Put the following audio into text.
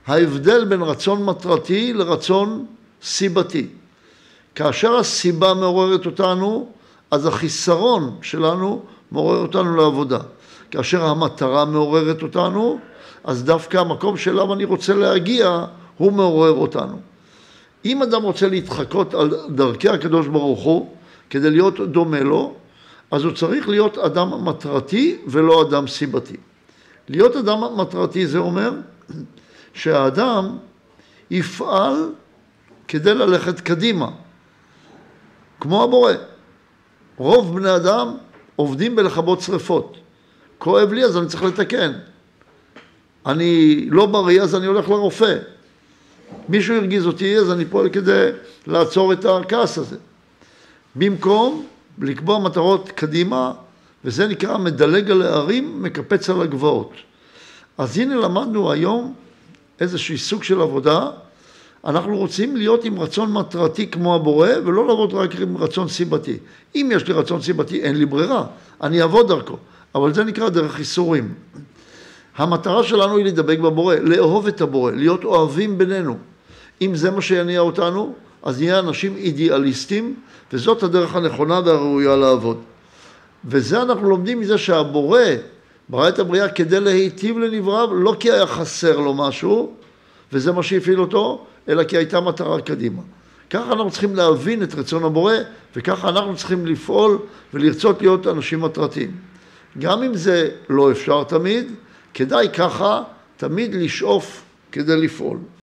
ההבדל בין רצון מטרתי לרצון סיבתי. כאשר הסיבה מעוררת אותנו, אז החיסרון שלנו מעורר אותנו לעבודה. כאשר המטרה מעוררת אותנו, אז דווקא המקום שאליו אני רוצה להגיע, הוא מעורר אותנו. אם אדם רוצה להתחקות על דרכי הקדוש ברוך הוא, כדי להיות דומה לו, אז הוא צריך להיות אדם מטרתי ולא אדם סיבתי. להיות אדם מטרתי זה אומר שהאדם יפעל כדי ללכת קדימה, כמו הבורא. רוב בני אדם עובדים בלכבות שריפות. כואב לי אז אני צריך לתקן. אני לא בריא אז אני הולך לרופא. מישהו הרגיז אותי אז אני פועל כדי לעצור את הכעס הזה. במקום לקבוע מטרות קדימה, וזה נקרא מדלג על הערים, מקפץ על הגבעות. אז הנה למדנו היום איזשהו סוג של עבודה. אנחנו רוצים להיות עם רצון מטרתי כמו הבורא, ולא לעבוד רק עם רצון סיבתי. אם יש לי רצון סיבתי, אין לי ברירה, אני אעבוד דרכו. אבל זה נקרא דרך איסורים. המטרה שלנו היא לדבק בבורא, לאהוב את הבורא, להיות אוהבים בינינו. אם זה מה שיניע אותנו, אז נהיה אנשים אידיאליסטים, וזאת הדרך הנכונה והראויה לעבוד. וזה אנחנו לומדים מזה שהבורא ברא את הבריאה כדי להיטיב לנבריו, לא כי היה חסר לו משהו, וזה מה שהפעיל אותו, אלא כי הייתה מטרה קדימה. ככה אנחנו צריכים להבין את רצון הבורא, וככה אנחנו צריכים לפעול ולרצות להיות אנשים מטרתיים. גם אם זה לא אפשר תמיד, כדאי ככה תמיד לשאוף כדי לפעול.